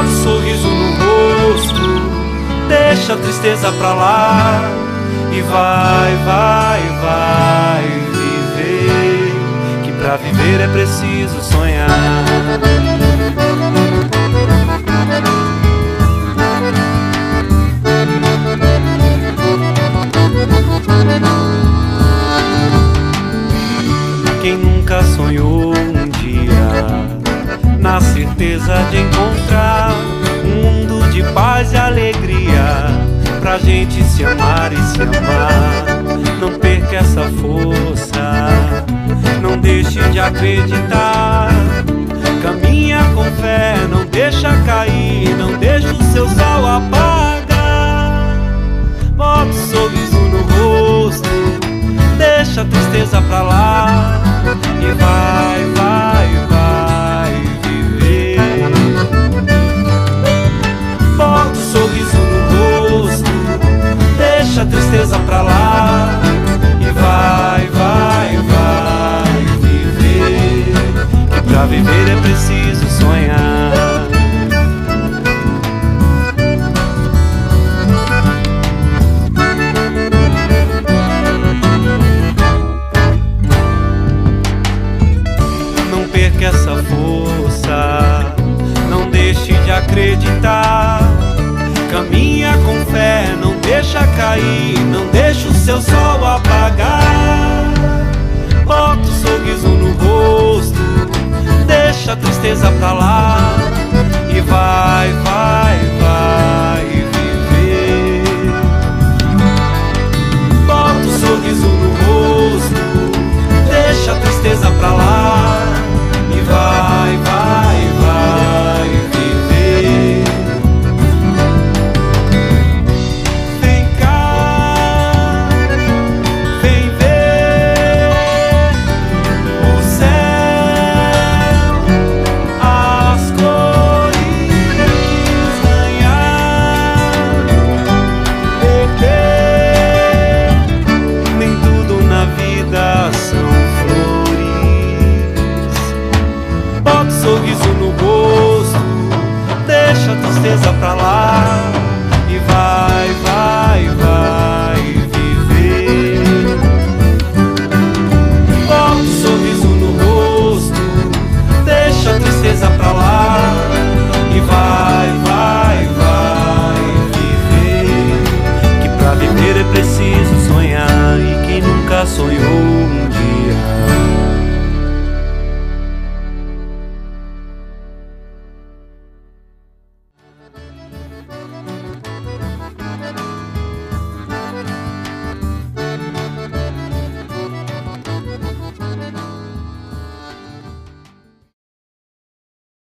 um sorriso no rosto, deixa a tristeza pra lá e vai, vai, vai viver, que pra viver é preciso sonhar. Quem nunca sonhou um dia na certeza de encontrar um mundo de paz e alegria, pra gente se amar e se amar. Não perca essa força, não deixe de acreditar. Caminha com fé, não deixa cair, não deixa o seu sol apagar. Bota um sorriso no rosto, deixa a tristeza pra lá e vai, vai, vai viver. Bota um sorriso no rosto, deixa a tristeza pra lá e vai, vai, vai viver, que pra viver é preciso sonhar. Não perca essa força, não deixe de acreditar. Caminha com fé, não deixa cair, não deixa o seu sol apagar. Bota um sorriso no rosto, deixa a tristeza pra lá